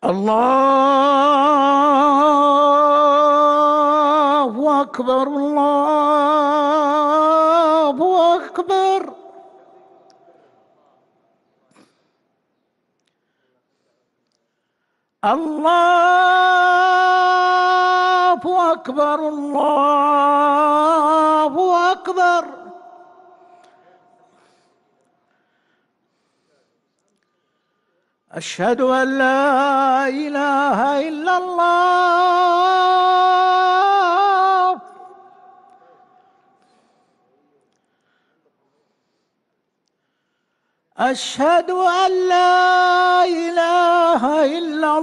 الله أكبر الله أكبر. الله أكبر الله أكبر. أشهد أن لا إله إلا الله. أشهد أن لا إله إلا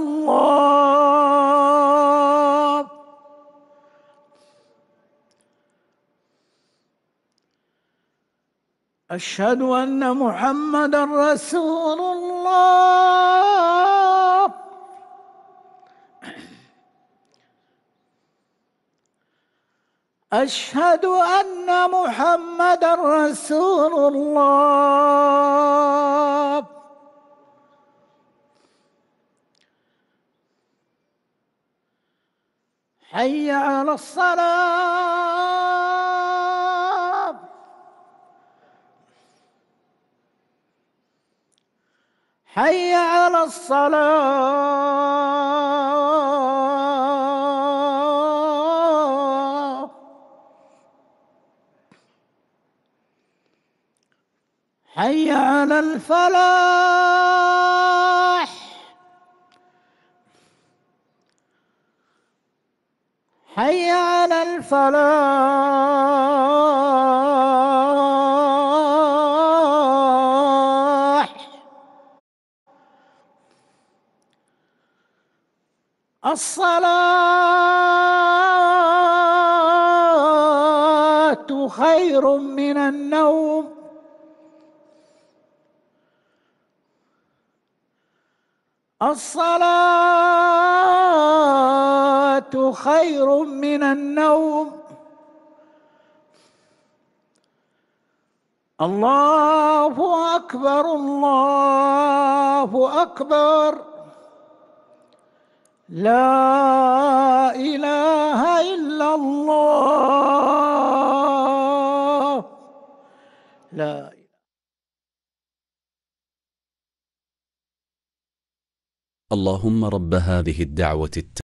الله. أشهد أن محمدًا رسول الله. أشهد أن محمدًا رسول الله. حي على الصلاة. حي على الصلاة. حي على الفلاح. حي على الفلاح. الصلاة خير من النوم. الصلاة خير من النوم. الله أكبر الله أكبر. لا إله إلا الله. لا. اللهم رب هذه الدعوة